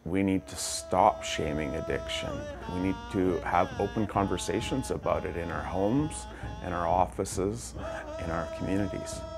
We need to stop shaming addiction. We need to have open conversations about it in our homes, in our offices, in our communities.